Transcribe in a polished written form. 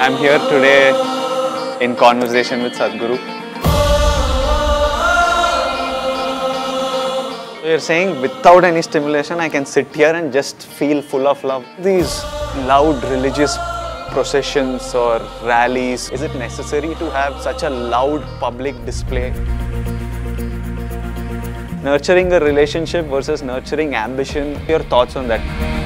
I'm here today in conversation with Sadhguru. So you're saying without any stimulation I can sit here and just feel full of love. These loud religious processions or rallies, is it necessary to have such a loud public display? Nurturing a relationship versus nurturing ambition, your thoughts on that?